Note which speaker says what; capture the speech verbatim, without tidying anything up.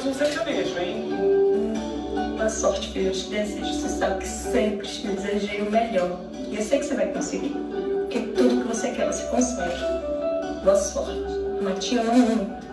Speaker 1: um sertanejo, hein?
Speaker 2: Boa sorte, filho. Eu te desejo. Você sabe que sempre te desejei o melhor. E eu sei que você vai conseguir. Porque tudo que você quer, você consegue. Boa sorte. Mas te amo muito.